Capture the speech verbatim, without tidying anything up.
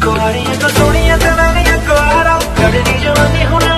ਕੁਆਰੀਆਂ ਕੋ ਸੋਹਣੀਆਂ ਤੇ ਮੈਂ ਨਹੀਂ ਕੁਆਰਾ ਲੜਦੀ ਜਵਾਨੀ ਹੁਣ